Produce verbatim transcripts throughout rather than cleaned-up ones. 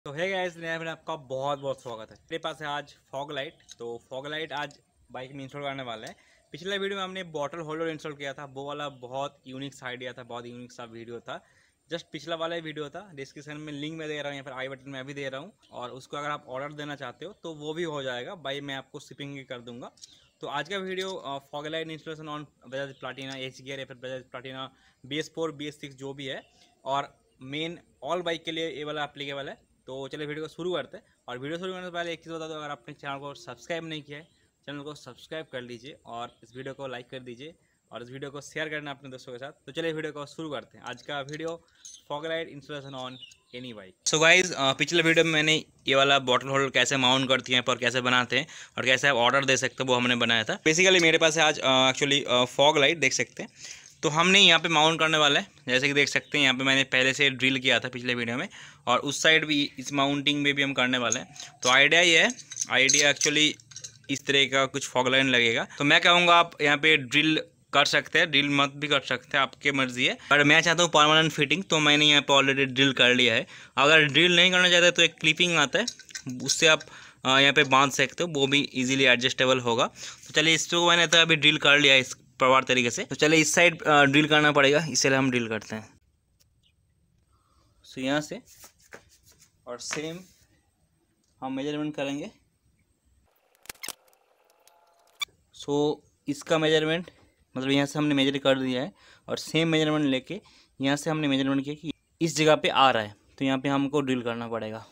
तो है गाइस, नया में आपका बहुत बहुत स्वागत है। मेरे पास है आज फॉग लाइट। तो फॉग लाइट आज बाइक में इंस्टॉल करने वाला है। पिछले वीडियो में हमने बॉटल होल्डर इंस्टॉल किया था, वो वाला बहुत यूनिक सा आइडिया था, बहुत यूनिक सा वीडियो था। जस्ट पिछला वाला ही वीडियो था। डिस्क्रिप्शन में लिंक में दे रहा हूँ, यहाँ पर आई बटन में अभी दे रहा हूँ। और उसको अगर आप ऑर्डर देना चाहते हो तो वो भी हो जाएगा भाई, मैं आपको शिपिंग भी कर दूंगा। तो आज का video fog light installation on Bajaj Platina H gear या फिर Bajaj Platina B S four B S six जो भी है, और मेन ऑल बाइक के लिए ये वाला एप्लीकेबल है। तो चलिए वीडियो को शुरू करते हैं। और वीडियो शुरू करने से पहले एक चीज़ बता दो, अगर आपने चैनल को सब्सक्राइब नहीं किया है, चैनल को सब्सक्राइब कर लीजिए और इस वीडियो को लाइक कर दीजिए और इस वीडियो को शेयर करना अपने दोस्तों के साथ। तो चलिए वीडियो को शुरू करते हैं। आज का video fog light installation on any bike. So guys, पिछले वीडियो में मैंने ये वाला बॉटल होल्डर कैसे माउंट करती हैं पर कैसे बनाते हैं और कैसे आप ऑर्डर दे सकते हो वो हमने बनाया था। बेसिकली मेरे पास है आज एक्चुअली फॉग लाइट, देख सकते हैं। तो हमने यहाँ पे माउंट करने वाला है, जैसे कि देख सकते हैं यहाँ पे मैंने पहले से ड्रिल किया था पिछले वीडियो में, और उस साइड भी इस माउंटिंग में भी हम करने वाले हैं। तो आइडिया ये है, आइडिया एक्चुअली इस तरह का कुछ फॉग लाइन लगेगा। तो मैं कहूँगा आप यहाँ पे ड्रिल कर सकते हैं, ड्रिल मत भी कर सकते हैं, आपके मर्जी है। पर मैं चाहता हूँ परमानेंट फिटिंग, तो मैंने यहाँ पे ऑलरेडी ड्रिल कर लिया है। अगर ड्रिल नहीं करना चाहते तो एक क्लिपिंग आता है, उससे आप यहाँ पे बांध सकते हो, वो भी इजीली एडजस्टेबल होगा। तो चलिए, इसको मैंने तो अभी ड्रिल कर लिया है इस प्रकार तरीके से। तो चलिए इस साइड ड्रिल करना पड़ेगा, इसलिए हम ड्रिल करते हैं। सो यहाँ से और सेम हम मेजरमेंट करेंगे। सो इसका मेजरमेंट मतलब यहाँ से हमने मेजर कर दिया है, और सेम मेजरमेंट लेके यहाँ से हमने मेजरमेंट किया कि इस जगह पे आ रहा है, तो यहाँ पे हमको ड्रिल करना पड़ेगा।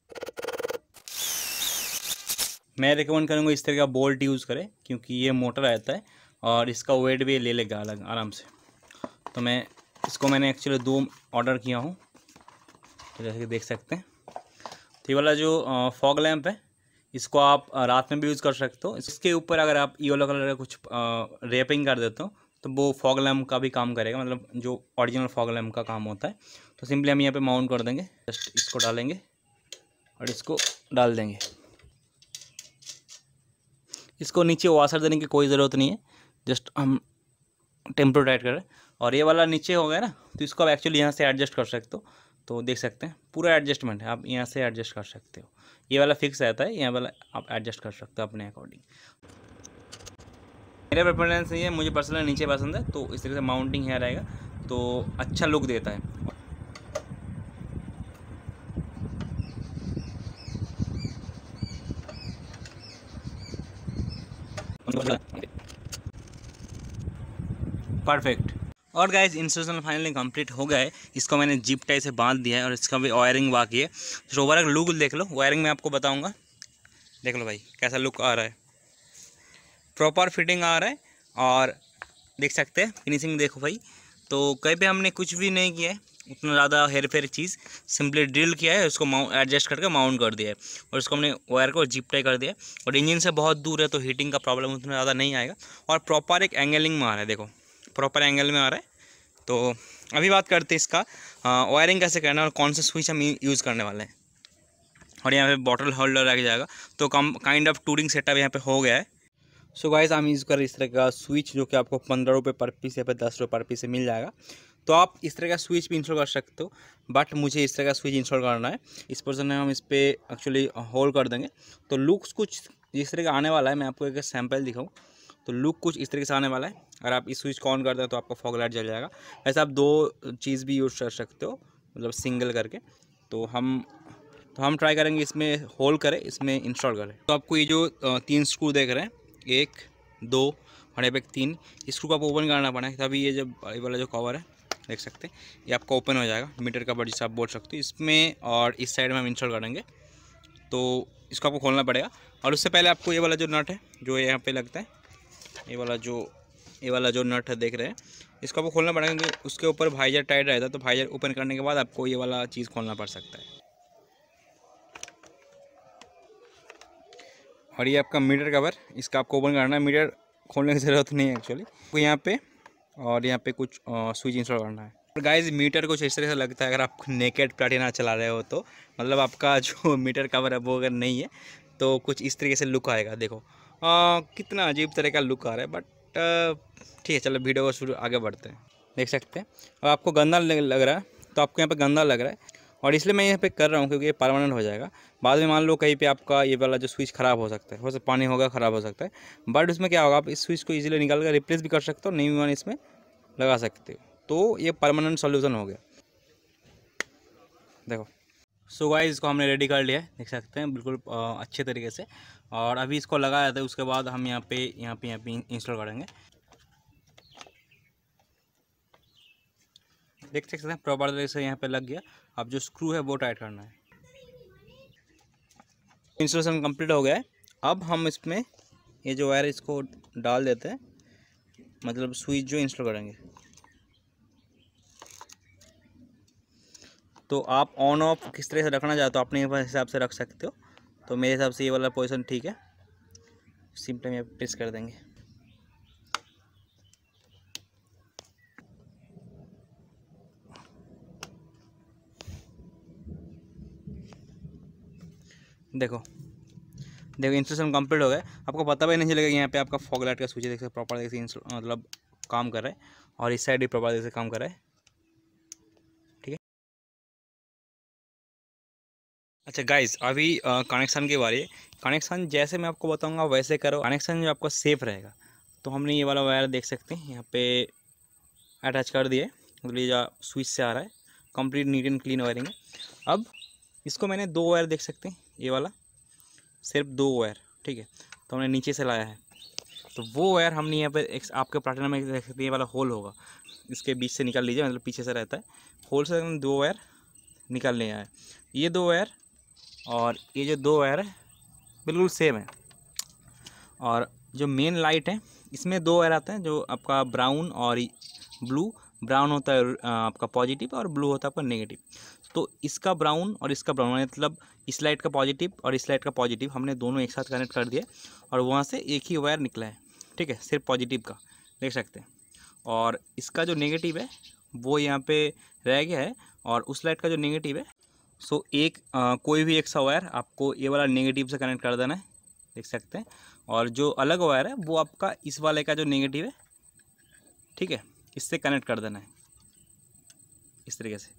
मैं रिकमेंड करूँगा इस तरह का बोल्ट यूज़ करें, क्योंकि ये मोटर रहता है और इसका वेट भी ले लेगा अलग आराम से। तो मैं इसको मैंने एक्चुअली दो ऑर्डर किया हूँ, तो जैसे कि देख सकते हैं। तो ये वाला जो फॉग लैंप है, इसको आप रात में भी यूज़ कर सकते हो। इसके ऊपर अगर आप येलो कलर का कुछ रेपिंग कर देते हो तो वो फॉग लैंप का भी काम करेगा, मतलब जो ओरिजिनल फॉग लैंप का काम होता है। तो सिंपली हम यहाँ पे माउंट कर देंगे, जस्ट इसको डालेंगे और इसको डाल देंगे। इसको नीचे वाशर देने की कोई ज़रूरत नहीं है, जस्ट हम टेम्परो टाइट करें। और ये वाला नीचे हो गया ना, तो इसको आप एक्चुअली यहाँ से एडजस्ट कर सकते हो। तो देख सकते हैं पूरा एडजस्टमेंट है, आप यहाँ से एडजस्ट कर सकते हो। ये वाला फिक्स रहता है, यहाँ वाला आप एडजस्ट कर सकते हो अपने अकॉर्डिंग। मेरा प्रेफरेंस ये है, मुझे पर्सनली नीचे पसंद है, तो इस तरह से माउंटिंग यहाँ रहेगा तो अच्छा लुक देता है। परफेक्ट। और गाइज, इंस्टॉलेशन फाइनली कंप्लीट हो गया है। इसको मैंने जिप टाई से बांध दिया है और इसका भी वायरिंग बाकी है। तो ओवरऑल लुक देख लो, वायरिंग में आपको बताऊंगा। देख लो भाई कैसा लुक आ रहा है, प्रॉपर फिटिंग आ रहा है। और देख सकते हैं फिनिशिंग देखो भाई। तो कहीं पे हमने कुछ भी नहीं किया है, उतना ज़्यादा हेर फेर चीज़, सिंपली ड्रिल किया है, उसको माउंट एडजस्ट करके माउंट कर दिया है, और उसको हमने वायर को जिप टाई कर दिया। और इंजन से बहुत दूर है तो हीटिंग का प्रॉब्लम उतना ज़्यादा नहीं आएगा। और प्रॉपर एक एंगलिंग में आ रहा है, देखो प्रॉपर एंगल में आ रहा है। तो अभी बात करते हैं इसका वायरिंग कैसे करना है और कौन सा स्विच हम यूज़ करने वाले हैं। और यहाँ पे बॉटल होल्डर लग जाएगा, तो कम काइंड ऑफ टूरिंग सेटअप यहाँ पे हो गया है। सो गाइस, हम यूज़ कर रहे इस तरह का स्विच, जो कि आपको पंद्रह रुपये पर पीस या फिर दस रुपये पर पीस से मिल जाएगा। तो आप इस तरह का स्विच भी इंस्टॉल कर सकते हो, बट मुझे इस तरह का स्विच इंस्टॉल करना है। इस पर्सन हम इस पर एक्चुअली होल्ड कर देंगे, तो लुक्स कुछ इस तरह का आने वाला है। मैं आपको एक सैम्पल दिखाऊँ तो लुक कुछ इस तरीके से आने वाला है। अगर आप इस स्विच को ऑन करते हैं तो आपका फॉग लाइट जल जाएगा। ऐसे आप दो चीज़ भी यूज़ कर सकते हो, मतलब सिंगल करके। तो हम तो हम ट्राई करेंगे इसमें होल्ड करें, इसमें इंस्टॉल करें। तो आपको ये जो तीन स्क्रू देख रहे हैं, एक दो और एक तीन, स्क्रू को आपको ओपन करना पड़ा है, तभी ये जब ये वाला जो कवर है देख सकते हैं, ये आपका ओपन हो जाएगा। मीटर कवर जिसे आप बोल सकते हो इसमें, और इस साइड में हम इंस्टॉल करेंगे। तो इसको आपको खोलना पड़ेगा, और उससे पहले आपको ये वाला जो नट है जो यहाँ पे लगता है, ये वाला जो ये वाला जो नट है देख रहे हैं, इसको आपको खोलना पड़ेगा, क्योंकि उसके ऊपर वाइजर टाइट रहता है। तो वाइजर ओपन करने के बाद आपको ये वाला चीज़ खोलना पड़ सकता है। और ये आपका मीटर कवर, इसका आपको ओपन करना है। मीटर खोलने की ज़रूरत नहीं है एक्चुअली, तो यहाँ पे और यहाँ पे कुछ स्विच इंस्टॉल करना है। और गाइस, मीटर कुछ इस तरह से लगता है, अगर आप नेकेड प्लाटिना चला रहे हो तो मतलब आपका जो मीटर कवर है वो अगर नहीं है तो कुछ इस तरीके से लुक आएगा। देखो आ, कितना अजीब तरह का लुक आ रहा है, बट ठीक है, चलो वीडियो को शुरू आगे बढ़ते हैं। देख सकते हैं, और आपको गंदा लग रहा है तो आपको यहाँ पे गंदा लग रहा है, और इसलिए मैं यहाँ पे कर रहा हूँ क्योंकि ये परमानेंट हो जाएगा। बाद में मान लो कहीं पे आपका ये वाला जो स्विच ख़राब हो सकता है, हो सकता पानी होगा ख़राब हो सकता है, बट उसमें क्या होगा, आप इस स्विच को इजीली निकाल कर रिप्लेस भी कर सकते हो, न्यू वन इसमें लगा सकते हो। तो ये परमानेंट सॉल्यूशन हो गया। देखो सो गाइस, इसको हमने रेडी कर लिया है, देख सकते हैं बिल्कुल अच्छे तरीके से। और अभी इसको लगाया था, उसके बाद हम यहाँ पे यहाँ पे यहाँ पे इंस्टॉल करेंगे। देख सकते हैं प्रॉपर तरीके से यहाँ पे लग गया। अब जो स्क्रू है वो टाइट करना है। इंस्टॉलेशन कंप्लीट हो गया है। अब हम इसमें ये जो वायर इसको डाल देते हैं, मतलब स्विच जो इंस्टॉल करेंगे। तो आप ऑन ऑफ किस तरह से रखना चाहते हो अपने हिसाब से रख सकते हो। तो मेरे हिसाब से ये वाला पोजीशन ठीक है। सिंपली यहाँ प्रेस कर देंगे। देखो देखो इंस्टॉलेशन कंप्लीट हो गया। आपको पता भी नहीं चलेगा यहाँ पे आपका फॉग लाइट का स्विच देख सकते प्रॉपर देखिए मतलब काम कर रहा है, और इस साइड भी प्रॉपर देखिए काम कर रहा है। ठीक है। अच्छा गाइस, अभी कनेक्शन की बारी है। कनेक्शन जैसे मैं आपको बताऊंगा वैसे करो, कनेक्शन जो आपका सेफ रहेगा। तो हमने ये वाला वायर देख सकते हैं यहाँ पे अटैच कर दिए, मतलब ये जो स्विच से आ रहा है complete neat and clean wiring है। अब इसको मैंने दो वायर देख सकते हैं, ये वाला सिर्फ दो वायर, ठीक है। तो हमने नीचे से लाया है, तो वो वायर हमने यहाँ पे एक आपके पैटर्न में देख सकते हैं, ये वाला होल होगा, इसके बीच से निकाल लीजिए, मतलब पीछे से रहता है होल से हमने दो वायर निकाल लिया है। ये दो वायर और ये जो दो वायर है बिल्कुल सेम है। और जो मेन लाइट है इसमें दो वायर आते हैं, जो आपका ब्राउन और ब्लू। ब्राउन होता है आपका पॉजिटिव और ब्लू होता है आपका नेगेटिव। तो इसका ब्राउन और इसका ब्राउन मतलब इस लाइट का पॉजिटिव और इस लाइट का पॉजिटिव हमने दोनों एक साथ कनेक्ट कर दिया, और वहाँ से एक ही वायर निकला है, ठीक है, सिर्फ पॉजिटिव का, देख सकते हैं। और इसका जो नेगेटिव है वो यहाँ पे रह गया है, और उस लाइट का जो नेगेटिव है, सो एक आ, कोई भी एक सा वायर आपको ये वाला नेगेटिव से कनेक्ट कर देना है, देख सकते हैं। और जो अलग वायर है वो आपका इस वाले का जो नेगेटिव है, ठीक है, इससे कनेक्ट कर देना है इस तरीके से।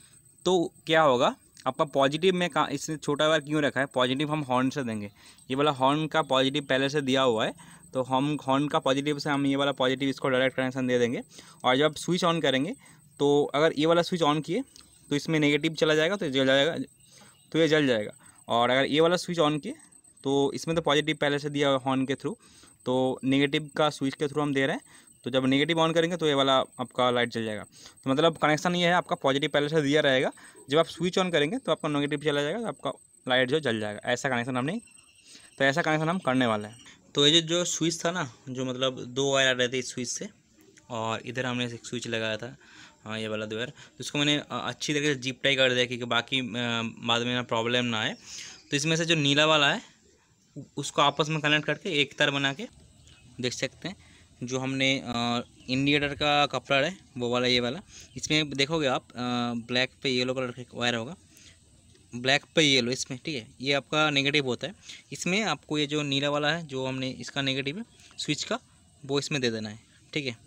तो क्या होगा आपका पॉजिटिव में कहाँ, इसने छोटा वायर क्यों रखा है, पॉजिटिव हम हॉर्न से देंगे। ये वाला हॉर्न का पॉजिटिव पहले से दिया हुआ है, तो हम हॉर्न का पॉजिटिव से हम ये वाला पॉजिटिव इसको डायरेक्ट कनेक्शन दे देंगे। और जब स्विच ऑन करेंगे तो अगर ये वाला स्विच ऑन किए तो इसमें नेगेटिव चला जाएगा, तो जल जाएगा, तो ये जल जाएगा। और अगर ये वाला स्विच ऑन किए तो इसमें तो पॉजिटिव पहले से दिया हुआ हॉर्न के थ्रू, तो नेगेटिव का स्विच के थ्रू हम दे रहे हैं। तो जब नेगेटिव ऑन करेंगे तो ये वाला आपका लाइट जल जाएगा। तो मतलब कनेक्शन ये है, आपका पॉजिटिव पहले से दिया रहेगा, जब आप स्विच ऑन करेंगे तो आपका नेगेटिव चला जाएगा, तो आपका लाइट जो जल जाएगा। ऐसा कनेक्शन हमने तो ऐसा कनेक्शन हम करने वाले हैं। तो ये जो स्विच था ना, जो मतलब दो वायर आ रहे थे इस स्विच से, और इधर हमने एक स्विच लगाया था, हाँ ये वाला दो वायर, तो इसको मैंने अच्छी तरीके से जिप टाई कर दिया क्योंकि बाकी बाद में प्रॉब्लम ना आए। तो इसमें से जो नीला वाला है उसको आपस में कनेक्ट करके एक तार बना के, देख सकते हैं जो हमने इंडिकेटर का कपड़ा है वो वाला, ये वाला। इसमें देखोगे आप ब्लैक पे येलो कलर का वायर होगा, ब्लैक पे येलो इसमें, ठीक है, ये आपका नेगेटिव होता है। इसमें आपको ये जो नीला वाला है जो हमने इसका नेगेटिव है स्विच का, वो इसमें दे देना है, ठीक है।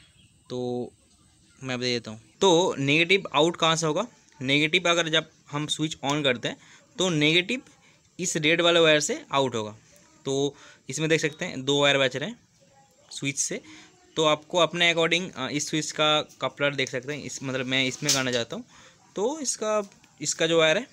तो मैं दे देता हूँ। तो नेगेटिव आउट कहाँ से होगा, नेगेटिव अगर जब हम स्विच ऑन करते हैं तो नेगेटिव इस रेड वाले वायर से आउट होगा। तो इसमें देख सकते हैं दो वायर बच रहे हैं स्विच से। तो आपको अपने अकॉर्डिंग इस स्विच का कपलर देख सकते हैं, इस मतलब मैं इसमें करना चाहता हूँ। तो इसका इसका जो वायर है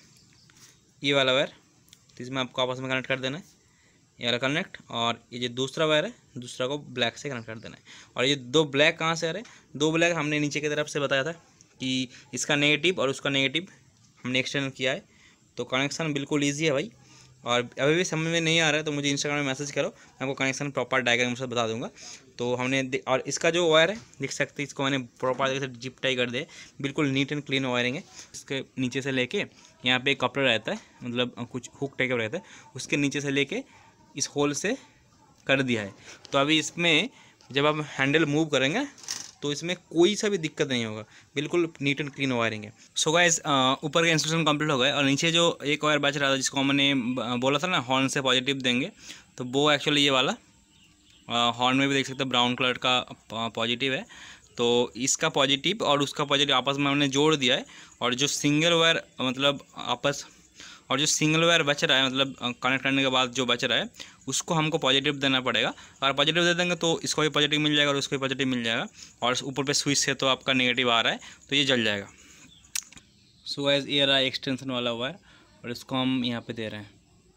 ये वाला वायर, तो इसमें आपको आपस में कनेक्ट कर देना है, ये वाला कनेक्ट। और ये जो दूसरा वायर है दूसरा को ब्लैक से कनेक्ट कर देना है। और ये दो ब्लैक कहाँ से आ रहे हैं, दो ब्लैक हमने नीचे की तरफ से बताया था कि इसका नेगेटिव और उसका नेगेटिव हमने एक्सटेंड किया है। तो कनेक्शन बिल्कुल ईजी है भाई। और अभी भी समझ में नहीं आ रहा है तो मुझे इंस्टाग्राम में मैसेज करो, मैं आपको कनेक्शन प्रॉपर डायग्राम से बता दूंगा। तो हमने और इसका जो वायर है देख सकते हैं, इसको मैंने प्रॉपर तरीके से जिप टाई कर दे, बिल्कुल नीट एंड क्लीन वायरिंग है। इसके नीचे से लेके यहाँ पे एक कपड़ा रहता है, मतलब कुछ हुक टाइप का रहता है, उसके नीचे से लेके इस होल से कर दिया है। तो अभी इसमें जब आप हैंडल मूव करेंगे तो इसमें कोई सा भी दिक्कत नहीं होगा, बिल्कुल नीट एंड क्लीन वायरिंग है। सो गाइस, ऊपर का इंस्टॉलेशन कंप्लीट हो गया, और नीचे जो एक वायर बच रहा था जिसको मैंने बोला था ना हॉर्न से पॉजिटिव देंगे, तो वो एक्चुअली ये वाला हॉर्न में भी देख सकते हो ब्राउन कलर का पॉजिटिव है। तो इसका पॉजिटिव और उसका पॉजिटिव आपस में हमने जोड़ दिया है, और जो सिंगल वायर मतलब आपस और जो सिंगल वायर बच रहा है मतलब कनेक्ट करने के बाद जो बच रहा है उसको हमको पॉजिटिव देना पड़ेगा। अगर पॉजिटिव दे देंगे तो इसको भी पॉजिटिव मिल जाएगा और उसको भी पॉजिटिव मिल जाएगा, और ऊपर पे स्विच से तो आपका नेगेटिव आ रहा है तो ये जल जाएगा। सो गाइस ये रहा एक्सटेंशन वाला वायर, और इसको हम यहाँ पे दे रहे हैं।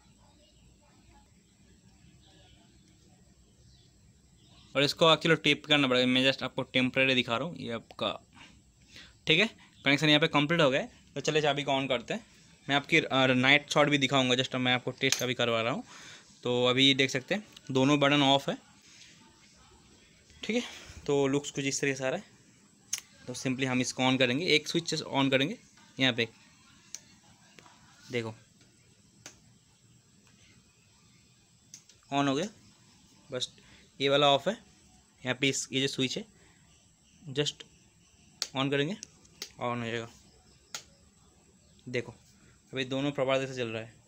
और इसको एक्चुअली टेप करना पड़ेगा, मैं जस्ट आपको टेम्परेरी दिखा रहा हूँ ये आपका। ठीक है, कनेक्शन यहाँ पे कंप्लीट हो गया है। तो चलिए चाबी को ऑन करते हैं। मैं आपकी नाइट शॉट भी दिखाऊंगा, जस्ट मैं आपको टेस्ट अभी करवा रहा हूँ। तो अभी देख सकते हैं दोनों बटन ऑफ है। ठीक है, तो लुक्स कुछ इस तरीके से आ रहा है। तो सिंपली हम इसको ऑन करेंगे, एक स्विच ऑन करेंगे यहाँ पे, देखो ऑन हो गया। बस ये वाला ऑफ है, यहाँ पे इस ये जो स्विच है जस्ट ऑन करेंगे ऑन हो जाएगा। देखो अभी दोनों प्रॉपर से चल रहा है।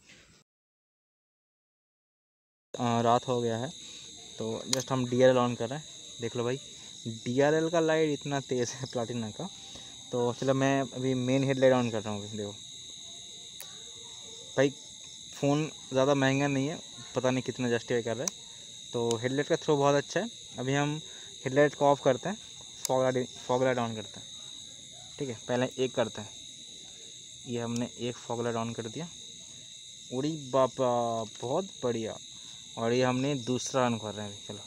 आ, रात हो गया है तो जस्ट हम डी आर एल ऑन कर रहे हैं। देख लो भाई डी आर एल का लाइट इतना तेज़ है प्लाटिना का। तो चलो मैं अभी मेन हेडलाइट ऑन कर रहा हूँ। देखो भाई फ़ोन ज़्यादा महंगा नहीं है, पता नहीं कितना जस्टिफाई कर रहा है। तो हेडलाइट का थ्रो बहुत अच्छा है। अभी हम हेडलाइट को ऑफ करते हैं, fog light fog light on करते हैं। ठीक है, पहले एक करते हैं, ये हमने एक फॉग लाइट ऑन कर दिया। उड़ी बाबा बहुत बढ़िया। और ये हमने दूसरा ऑन कर रहे हैं। चलो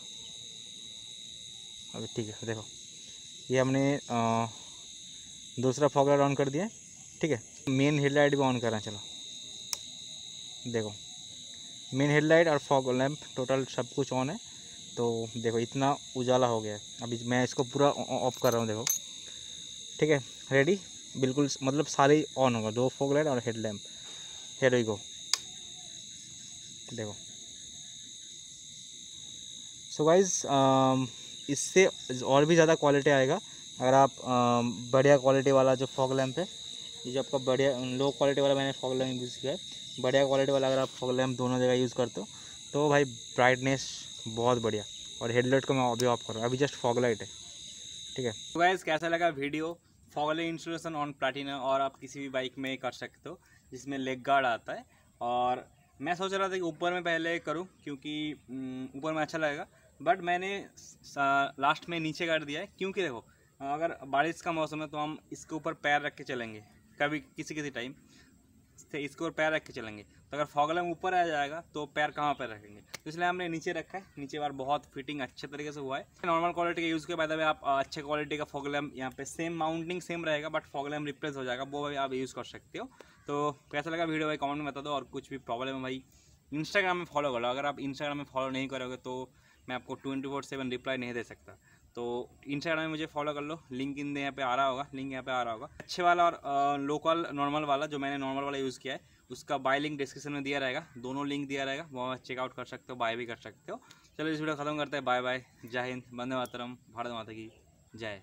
अभी ठीक है, देखो ये हमने आ, दूसरा फॉग लाइट ऑन कर दिया। ठीक है, मेन हेडलाइट भी ऑन कर रहे हैं। चलो देखो मेन हेडलाइट और फॉग लैंप टोटल सब कुछ ऑन है। तो देखो इतना उजाला हो गया है। अभी मैं इसको पूरा ऑफ कर रहा हूँ। देखो ठीक है, रेडी बिल्कुल, मतलब सारे ऑन होगा, दो फॉग लाइट और head lamp. Here we go, देखो। सो गाइज इससे और भी ज़्यादा क्वालिटी आएगा अगर आप uh, बढ़िया क्वालिटी वाला जो फॉग लैंप है, ये जो आपका बढ़िया लो क्वालिटी वाला मैंने फॉग लैंप यूज़ किया है, बढ़िया क्वालिटी वाला अगर आप फॉग लैंप दोनों जगह यूज़ करते हो तो भाई ब्राइटनेस बहुत बढ़िया। और हेडलाइट को मैं अभी ऑफ कर रहा हूँ, अभी जस्ट फॉग लाइट है। ठीक है, तो गाइस कैसा लगा video? Fog light installation on Platina, और आप किसी भी बाइक में कर सकते हो जिसमें लेग गार्ड आता है। और मैं सोच रहा था कि ऊपर में पहले करूं क्योंकि ऊपर में अच्छा लगेगा, बट मैंने लास्ट में नीचे कर दिया है। क्योंकि देखो अगर बारिश का मौसम है तो हम इसके ऊपर पैर रख के चलेंगे, कभी किसी किसी टाइम से इसके ऊपर पैर रख के चलेंगे, तो अगर फॉग लैंप ऊपर आ जाएगा तो पैर कहाँ पर रखेंगे, तो इसलिए हमने नीचे रखा है। नीचे बार बहुत फिटिंग अच्छे तरीके से हुआ है। नॉर्मल क्वालिटी का यूज़ के बाद आप अच्छे क्वालिटी का फॉग लैंप यहाँ पे सेम माउंटिंग सेम रहेगा, बट फॉग लैंप रिप्लेस हो जाएगा, वो भाई आप यूज़ कर सकते हो। तो कैसा लगा वीडियो भाई कमेंट में बता दो, और कुछ भी प्रॉब्लम है भाई इंस्टाग्राम में फॉलो कर लो। अगर आप इंस्टाग्राम में फॉलो नहीं करोगे तो मैं आपको ट्वेंटी फोर सेवन रिप्लाई नहीं दे सकता। तो इंस्टाग्राम में मुझे फॉलो कर लो, लिंक इन यहाँ पे आ रहा होगा, लिंक यहाँ पे आ रहा होगा। अच्छे वाला और लोकल नॉर्मल वाला जो मैंने नॉर्मल वाला यूज़ किया है उसका बाय लिंक डिस्क्रिप्शन में दिया रहेगा, दोनों लिंक दिया रहेगा, वहाँ चेकआउट कर सकते हो, बाय भी कर सकते हो। चलो इस वीडियो खत्म करते हैं, बाय बाय, जय हिंद, वंदे मातरम, भारत माता की जय।